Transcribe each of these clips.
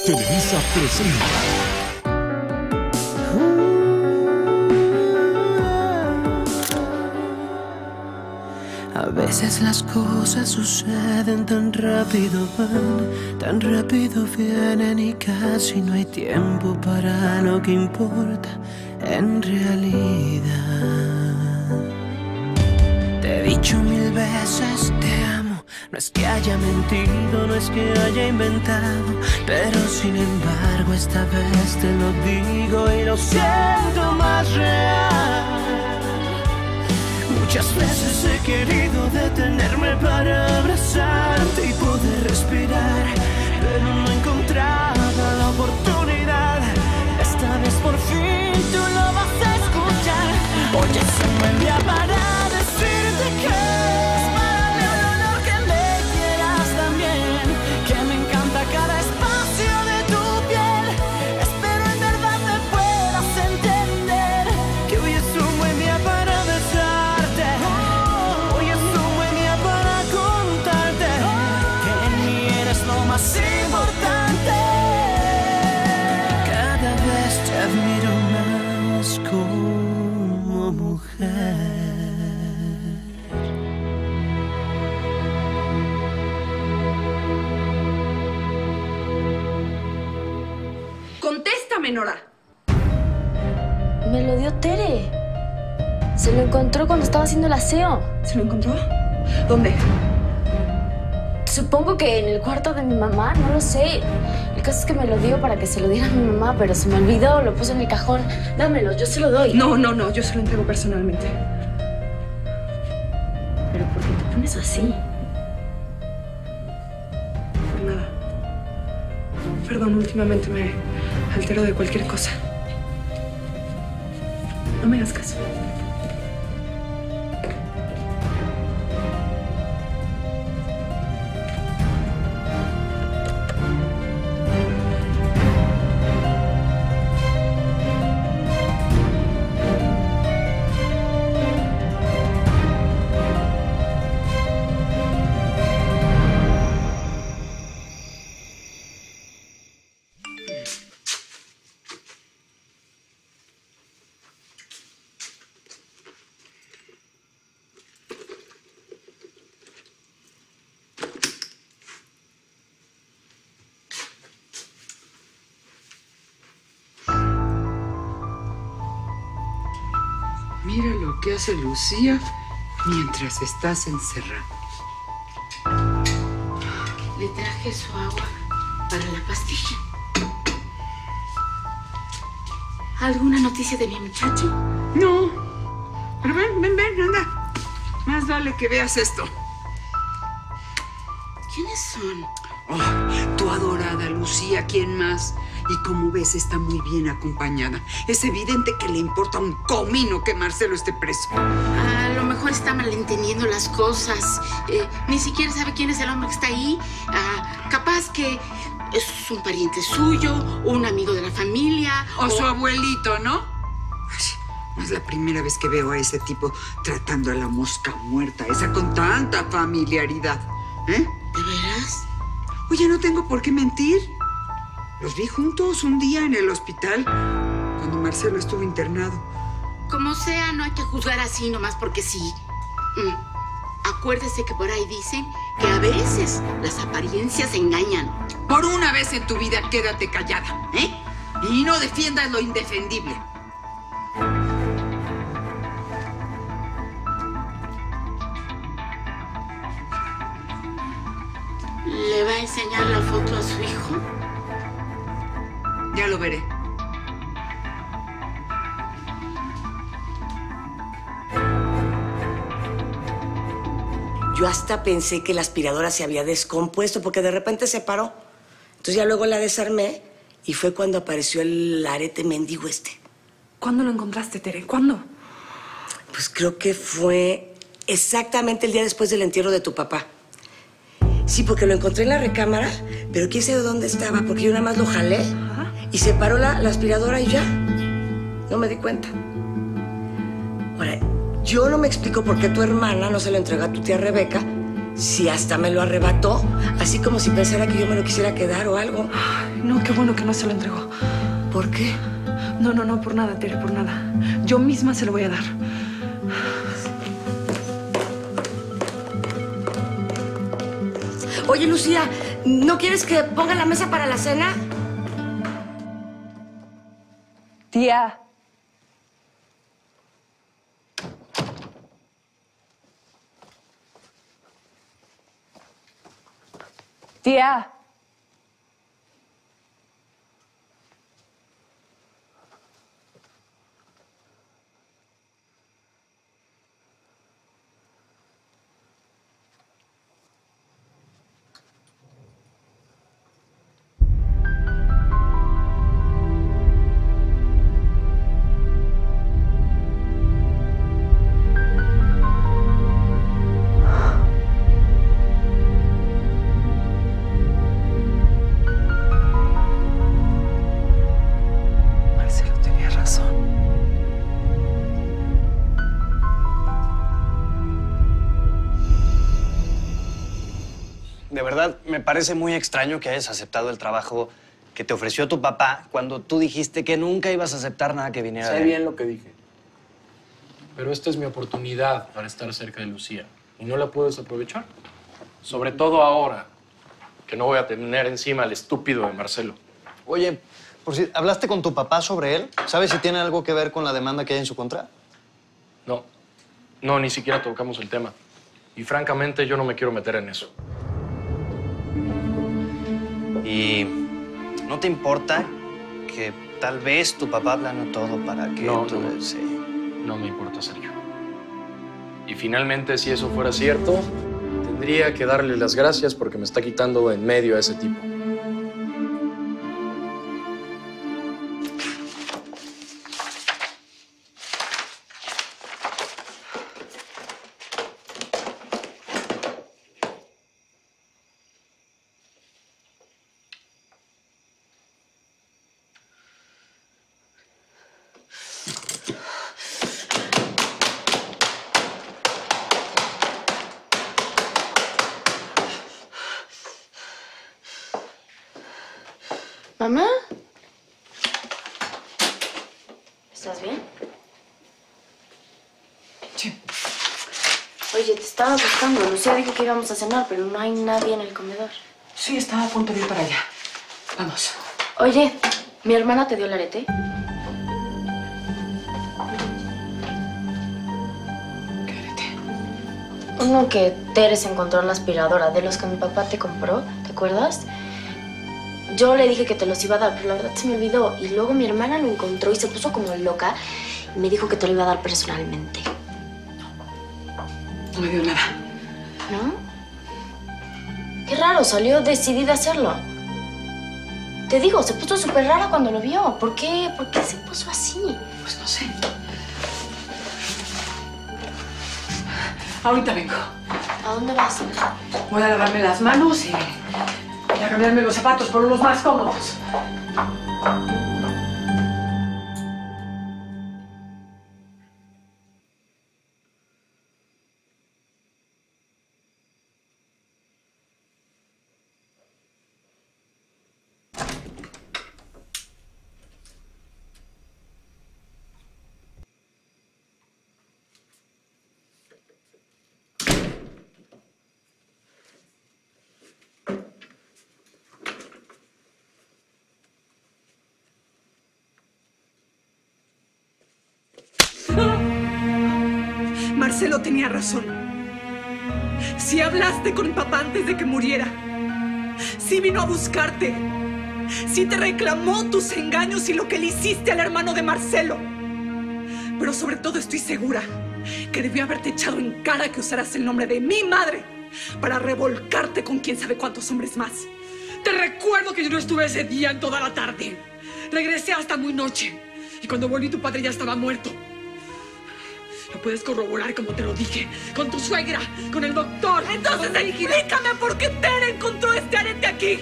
Televisa presenta. A veces las cosas suceden tan rápido, van, tan rápido vienen y casi no hay tiempo para lo que importa en realidad. Te he dicho 1000 veces te amo, no es que haya mentido, no es que haya inventado, pero sin embargo esta vez te lo digo y lo siento más real. Muchas veces he querido detenerme para abrazarte y poder respirar, pero no encontraba la oportunidad. Esta vez por fin tú lo vas a escuchar. Hoy es un buen día para decirte que es para mí un honor que me quieras también, que me encanta cada espacio de tu piel. Espero en verdad me puedas entender que hoy es un buen día para besarte. Hoy es un buen día para contarte que en mí eres lo más importante. Cada vez te admiro más como mujer. ¡Contéstame, Nora! Me lo dio Tere. Se lo encontró cuando estaba haciendo el aseo. ¿Se lo encontró? ¿Dónde? Supongo que en el cuarto de mi mamá, no lo sé. El caso es que me lo dio para que se lo diera a mi mamá, pero se me olvidó, lo puse en el cajón. Dámelo, yo se lo doy. No, yo se lo entrego personalmente. ¿Pero por qué te pones así? Por nada. Perdón, últimamente me altero de cualquier cosa. No me hagas caso. Mira lo que hace Lucía mientras estás encerrada. Le traje su agua para la pastilla. ¿Alguna noticia de mi muchacho? No. Pero ven, anda. Más vale que veas esto. ¿Quiénes son? Oh, tu adorada Lucía, ¿quién más? Y como ves, está muy bien acompañada. Es evidente que le importa un comino que Marcelo esté preso. A lo mejor está malentendiendo las cosas. Ni siquiera sabe quién es el hombre que está ahí. Capaz que es un pariente suyo, un amigo de la familia. O su abuelito, ¿no? Ay, no es la primera vez que veo a ese tipo tratando a la mosca muerta, esa con tanta familiaridad. ¿Eh? ¿De veras? Oye, no tengo por qué mentir. Los vi juntos un día en el hospital, cuando Marcelo estuvo internado. Como sea, no hay que juzgar así nomás porque sí. Acuérdese que por ahí dicen que a veces las apariencias engañan. Por una vez en tu vida, quédate callada, ¿eh? Y no defiendas lo indefendible. ¿Le va a enseñar la foto a su hijo? Ya lo veré. Yo hasta pensé que la aspiradora se había descompuesto porque de repente se paró. Entonces ya luego la desarmé y fue cuando apareció el arete mendigo este. ¿Cuándo lo encontraste, Tere? ¿Cuándo? Pues creo que fue exactamente el día después del entierro de tu papá. Sí, porque lo encontré en la recámara, pero quién sabe dónde estaba, porque yo nada más lo jalé y se paró la aspiradora y ya. No me di cuenta. Ahora, yo no me explico por qué tu hermana no se lo entregó a tu tía Rebeca Si hasta me lo arrebató, así como si pensara que yo me lo quisiera quedar o algo. Ay, no, qué bueno que no se lo entregó. ¿Por qué? No, por nada, Tere, por nada. Yo misma se lo voy a dar. Oye, Lucía, ¿no quieres que ponga la mesa para la cena? Tía. Tía. De verdad, me parece muy extraño que hayas aceptado el trabajo que te ofreció tu papá cuando tú dijiste que nunca ibas a aceptar nada que viniera de él. Sé bien lo que dije. Pero esta es mi oportunidad para estar cerca de Lucía. ¿Y no la puedo desaprovechar? Sobre todo ahora, que no voy a tener encima al estúpido de Marcelo. Oye, por si ¿hablaste con tu papá sobre él? ¿Sabes si tiene algo que ver con la demanda que hay en su contra? No, ni siquiera tocamos el tema. Y francamente, yo no me quiero meter en eso. ¿Y no te importa que tal vez tu papá plane todo para que No me importa, Sergio. Y finalmente, si eso fuera cierto, tendría que darle las gracias porque me está quitando en medio a ese tipo. ¿Mamá? ¿Estás bien? Sí. Oye, te estaba buscando. Lucía dijo que íbamos a cenar, pero no hay nadie en el comedor. Sí, estaba a punto de ir para allá. Vamos. Oye, ¿mi hermana te dio el arete? ¿Qué arete? Uno que Tere se encontró en la aspiradora, de los que mi papá te compró, ¿te acuerdas? Yo le dije que te los iba a dar, pero la verdad se me olvidó. Y luego mi hermana lo encontró y se puso como loca y me dijo que te lo iba a dar personalmente. No me dio nada. ¿No? Qué raro, salió decidida a hacerlo. Te digo, se puso súper rara cuando lo vio. ¿Por qué se puso así? Pues no sé. Ahorita vengo. ¿A dónde vas? Voy a lavarme las manos y a cambiarme los zapatos por unos más cómodos. Marcelo tenía razón. Si hablaste con papá antes de que muriera, si vino a buscarte, si te reclamó tus engaños y lo que le hiciste al hermano de Marcelo. Pero sobre todo estoy segura que debió haberte echado en cara que usaras el nombre de mi madre para revolcarte con quién sabe cuántos hombres más. Te recuerdo que yo no estuve ese día en toda la tarde. Regresé hasta muy noche. Y cuando volví tu padre ya estaba muerto. Lo puedes corroborar como te lo dije. Con tu suegra, con el doctor. Entonces explícame por qué Tere encontró este arete aquí.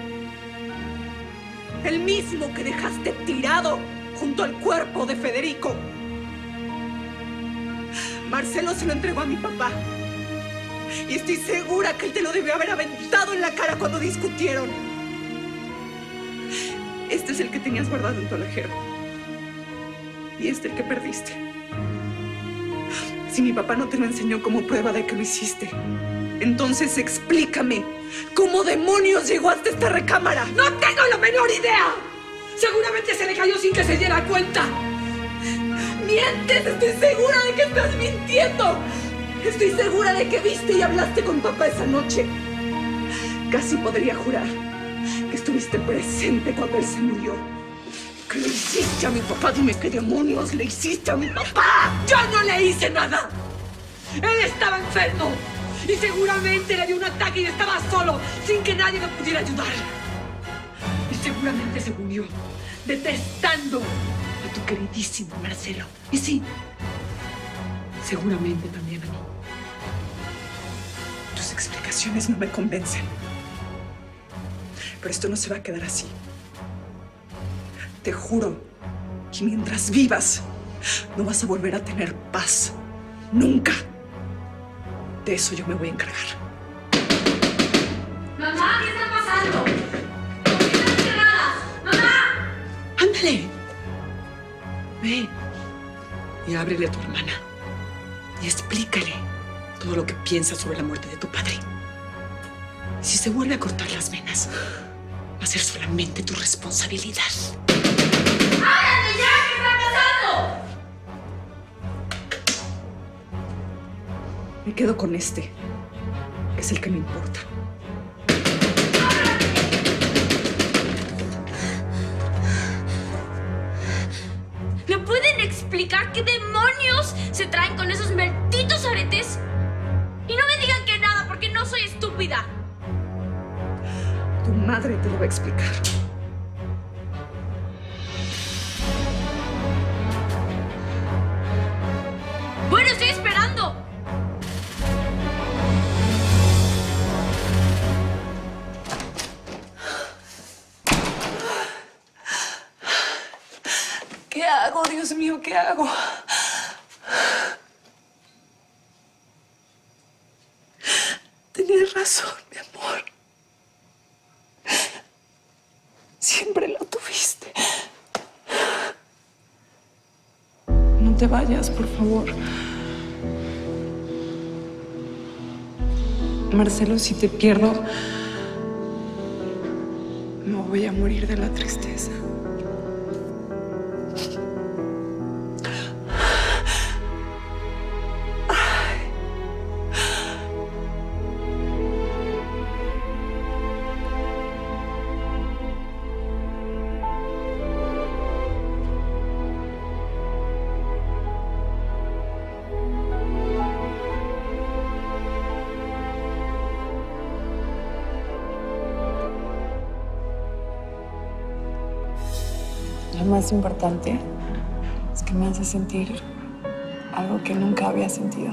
El mismo que dejaste tirado junto al cuerpo de Federico. Marcelo se lo entregó a mi papá. Y estoy segura que él te lo debió haber aventado en la cara cuando discutieron. Este es el que tenías guardado en tu alajero. Y este el que perdiste. Si mi papá no te lo enseñó como prueba de que lo hiciste, entonces explícame, ¿cómo demonios llegó hasta esta recámara? ¡No tengo la menor idea! Seguramente se le cayó sin que se diera cuenta. ¡Mientes! Estoy segura de que estás mintiendo. Estoy segura de que viste y hablaste con papá esa noche. Casi podría jurar que estuviste presente cuando él se murió. ¿Qué le hiciste a mi papá? Dime qué demonios le hiciste a mi papá. ¡Yo no le hice nada! Él estaba enfermo y seguramente le dio un ataque y estaba solo, sin que nadie lo pudiera ayudar. Y seguramente se murió detestando a tu queridísimo Marcelo. Y sí, seguramente también a mí. Tus explicaciones no me convencen. Pero esto no se va a quedar así. Te juro que mientras vivas, no vas a volver a tener paz. Nunca. De eso yo me voy a encargar. Mamá, ¿qué está pasando? ¿Por qué están cerradas? ¡Mamá! ¡Ándale! Ve y ábrele a tu hermana. Y explícale todo lo que piensas sobre la muerte de tu padre. Si se vuelve a cortar las venas, va a ser solamente tu responsabilidad. ¡Ábrale ya! ¿Qué está pasando? Me quedo con este, que es el que me importa. ¿Me pueden explicar qué demonios se traen con esos malditos aretes? Y no me digan que nada, porque no soy estúpida. Tu madre te lo va a explicar. Bueno, estoy esperando. ¿Qué hago, Dios mío? ¿Qué hago? Tenías razón, mi amor. Siempre lo tuviste. No te vayas, por favor. Marcelo, si te pierdo, me voy a morir de la tristeza. Lo más importante es que me hace sentir algo que nunca había sentido.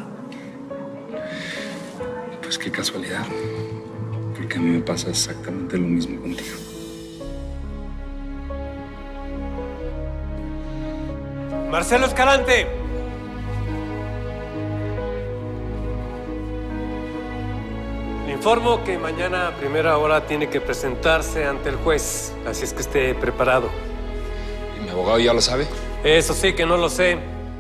Pues qué casualidad, porque a mí me pasa exactamente lo mismo contigo. Marcelo Escalante. Le informo que mañana a primera hora tiene que presentarse ante el juez, así es que esté preparado. ¿Y mi abogado ya lo sabe? Eso sí que no lo sé.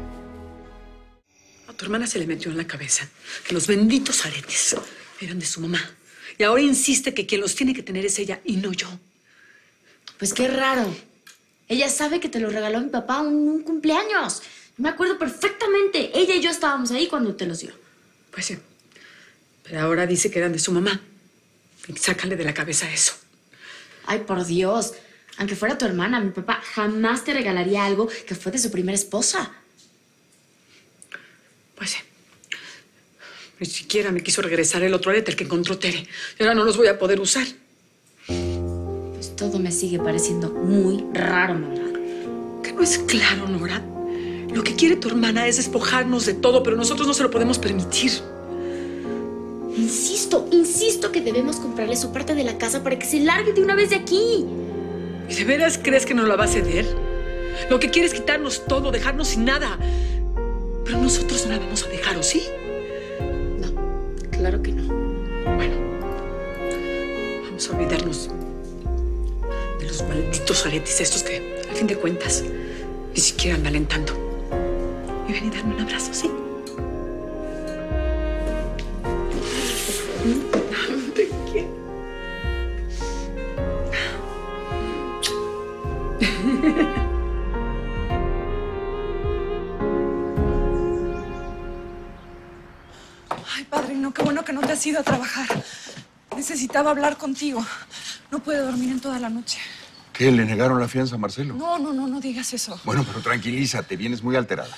A tu hermana se le metió en la cabeza que los benditos aretes eran de su mamá. Y ahora insiste que quien los tiene que tener es ella y no yo. Pues qué raro. Ella sabe que te lo regaló mi papá en un cumpleaños. Me acuerdo perfectamente. Ella y yo estábamos ahí cuando te los dio. Pues sí. Pero ahora dice que eran de su mamá. Y sácale de la cabeza eso. Ay, por Dios. Aunque fuera tu hermana, mi papá jamás te regalaría algo que fue de su primera esposa. Pues sí. Ni siquiera me quiso regresar el otro arete, el que encontró Tere. Y ahora no los voy a poder usar. Pues todo me sigue pareciendo muy raro, mamá. ¿Que no es claro, Nora? Lo que quiere tu hermana es despojarnos de todo, pero nosotros no se lo podemos permitir. Insisto que debemos comprarle su parte de la casa para que se largue de una vez de aquí. ¿Y de veras crees que nos la va a ceder? Lo que quiere es quitarnos todo, dejarnos sin nada. Pero nosotros no la vamos a dejar, ¿o sí? No, Claro que no. Bueno, vamos a olvidarnos de los malditos aretes estos que, a fin de cuentas, ni siquiera andan alentando. Y ven y darme un abrazo, ¿sí? Te quiero. Ay, padrino, qué bueno que no te has ido a trabajar. Necesitaba hablar contigo. No pude dormir en toda la noche. ¿Qué? ¿Le negaron la fianza a Marcelo? No digas eso. Bueno, pero tranquilízate, vienes muy alterada.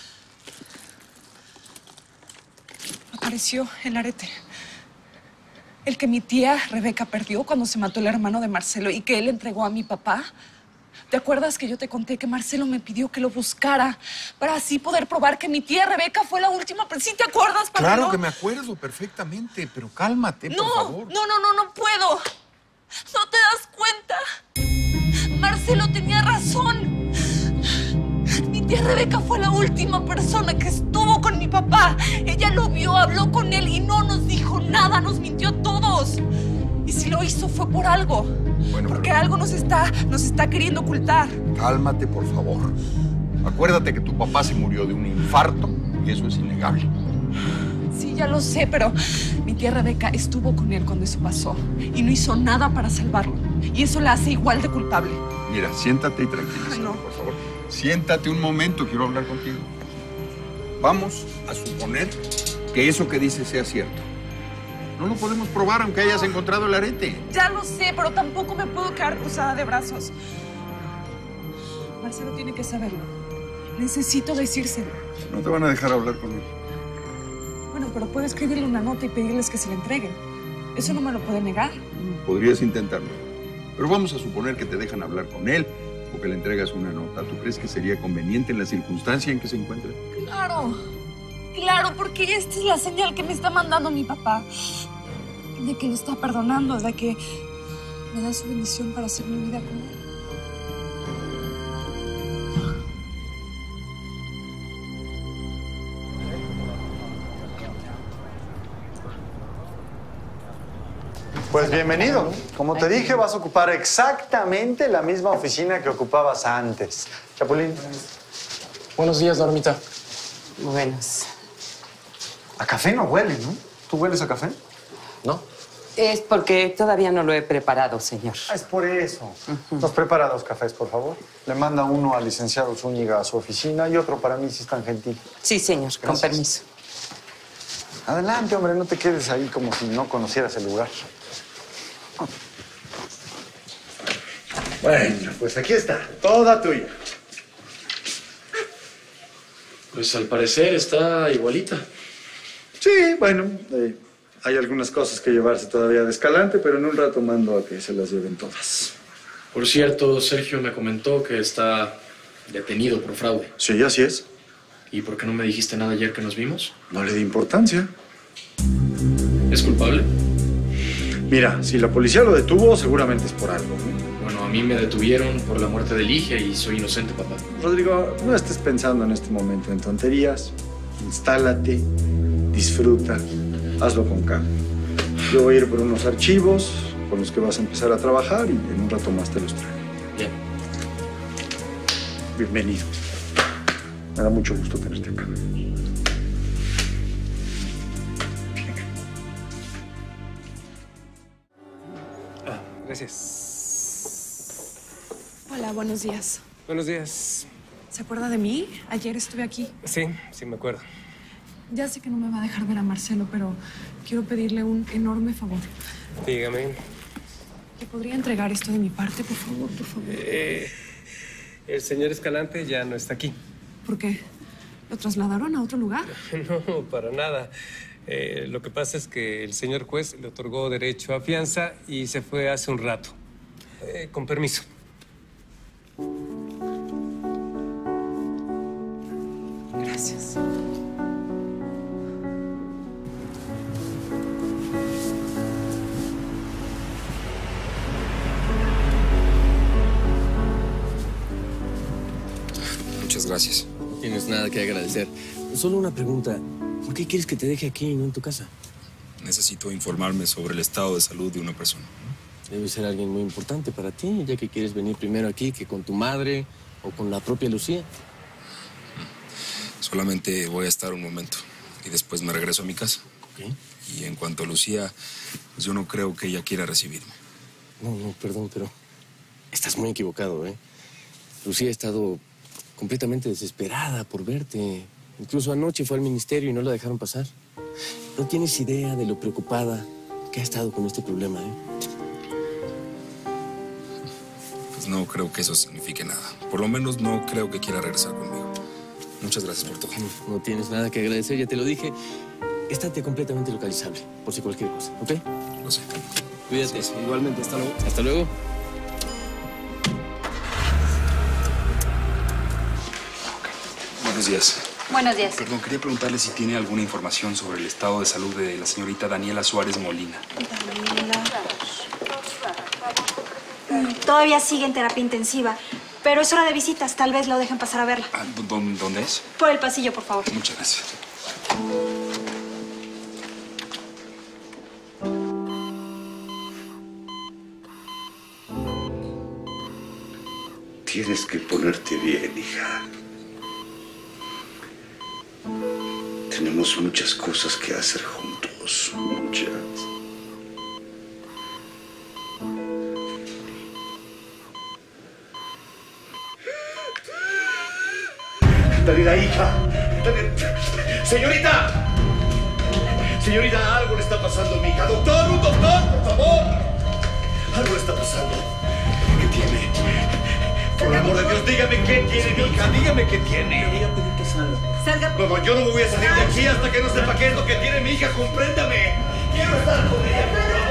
Apareció el arete. El que mi tía Rebeca perdió cuando se mató el hermano de Marcelo y que él entregó a mi papá. ¿Te acuerdas que yo te conté que Marcelo me pidió que lo buscara para así poder probar que mi tía Rebeca fue la última? ¿Sí te acuerdas, padre? Claro que me acuerdo perfectamente, pero cálmate, por favor. No puedo. ¿No te das cuenta? Marcelo tenía razón. Mi tía Rebeca fue la última persona que estuvo con mi papá. Ella lo vio, habló con él y no nos dijo nada, nos mintió a todos. Y si lo hizo fue por algo. Bueno, porque algo nos está queriendo ocultar. Cálmate, por favor. Acuérdate que tu papá se murió de un infarto y eso es innegable. Sí, ya lo sé, pero mi tía Rebeca estuvo con él cuando eso pasó y no hizo nada para salvarlo. Y eso la hace igual de culpable. Mira, siéntate y tranquilízate, por favor. Siéntate un momento, quiero hablar contigo. Vamos a suponer que eso que dices sea cierto. No lo podemos probar aunque hayas encontrado el arete. Ya lo sé, pero tampoco me puedo quedar cruzada de brazos. Marcelo tiene que saberlo. Necesito decírselo. No te van a dejar hablar con él. Bueno, pero puedo escribirle una nota y pedirles que se la entreguen. Eso no me lo puede negar. Podrías intentarlo. Pero vamos a suponer que te dejan hablar con él o que le entregas una nota. ¿Tú crees que sería conveniente en la circunstancia en que se encuentra? Claro, porque esta es la señal que me está mandando mi papá. De que lo está perdonando, de que me da su bendición para hacer mi vida con él. Pues bienvenido. Como te dije, vas a ocupar exactamente la misma oficina que ocupabas antes. Chapulín. Buenos días, Normita. Buenos. A café no huele, ¿no? ¿Tú hueles a café? No. Es porque todavía no lo he preparado, señor. Es por eso. Nos prepara 2 cafés, por favor. Le manda uno al licenciado Zúñiga a su oficina y otro para mí, si es tan gentil. Sí, señor. Gracias. Con permiso. Adelante, hombre. No te quedes ahí como si no conocieras el lugar. Bueno, pues aquí está. Toda tuya. Pues al parecer está igualita. Sí, bueno, hay algunas cosas que llevarse todavía de Escalante, pero en un rato mando a que se las lleven todas. Por cierto, Sergio me comentó que está detenido por fraude. Sí, así es. ¿Y por qué no me dijiste nada ayer que nos vimos? No le di importancia. ¿Es culpable? Mira, si la policía lo detuvo, seguramente es por algo, ¿no? Bueno, a mí me detuvieron por la muerte de Ligia y soy inocente, papá. Rodrigo, no estés pensando en este momento en tonterías. Instálate, disfruta, hazlo con calma. Yo voy a ir por unos archivos con los que vas a empezar a trabajar y en un rato más te los traigo. Bien. Bienvenido. Me da mucho gusto tenerte acá. Gracias. Hola, buenos días. Buenos días. ¿Se acuerda de mí? Ayer estuve aquí. Sí, me acuerdo. Ya sé que no me va a dejar ver a Marcelo, pero quiero pedirle un enorme favor. Dígame. ¿Le podría entregar esto de mi parte, por favor, por favor? El señor Escalante ya no está aquí. ¿Por qué? ¿Lo trasladaron a otro lugar? No, para nada. Lo que pasa es que el señor juez le otorgó derecho a fianza y se fue hace un rato. Con permiso. Gracias. Muchas gracias. No tienes nada que agradecer. Solo una pregunta. ¿Por qué quieres que te deje aquí y no en tu casa? Necesito informarme sobre el estado de salud de una persona. Debe ser alguien muy importante para ti, ya que quieres venir primero aquí que con tu madre o con la propia Lucía. Solamente voy a estar un momento y después me regreso a mi casa. Okay. Y en cuanto a Lucía, pues yo no creo que ella quiera recibirme. No, perdón, pero estás muy equivocado, ¿eh? Lucía ha estado completamente desesperada por verte. Incluso anoche fue al ministerio y no la dejaron pasar. No tienes idea de lo preocupada que ha estado con este problema, ¿eh? Pues no creo que eso signifique nada. Por lo menos no creo que quiera regresar conmigo. Muchas gracias por todo. No tienes nada que agradecer, ya te lo dije. Estate completamente localizable, por si cualquier cosa, ¿ok? Lo sé. Cuídate. Sí. Igualmente, hasta luego. Hasta luego. Buenos días. Buenos días. Perdón, quería preguntarle si tiene alguna información sobre el estado de salud de la señorita Daniela Suárez Molina. Todavía sigue en terapia intensiva, pero es hora de visitas. Tal vez lo dejen pasar a verla. Ah, ¿dónde es? Por el pasillo, por favor. Muchas gracias. Tienes que ponerte bien, hija. Tenemos muchas cosas que hacer juntos, muchas. Daniela, hija. Señorita. Señorita, algo le está pasando a mi hija. Doctor, un doctor, por favor. Algo le está pasando. ¿Qué tiene? Por el amor de Dios, dígame qué tiene mi hija. Dígame qué tiene. Voy a pedir que salga. Salga. No, yo no me voy a salir de aquí hasta que no sepa qué es lo que tiene mi hija. Compréndame. Quiero estar con ella.